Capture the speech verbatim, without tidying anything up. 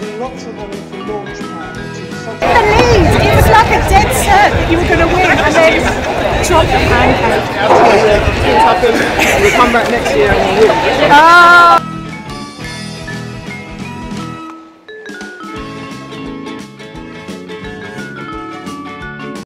raising lots of money for Launchpad, which is such The lead! It was like a dead cert that you were going to win, and then drop the pancake. We'll come back next year and we'll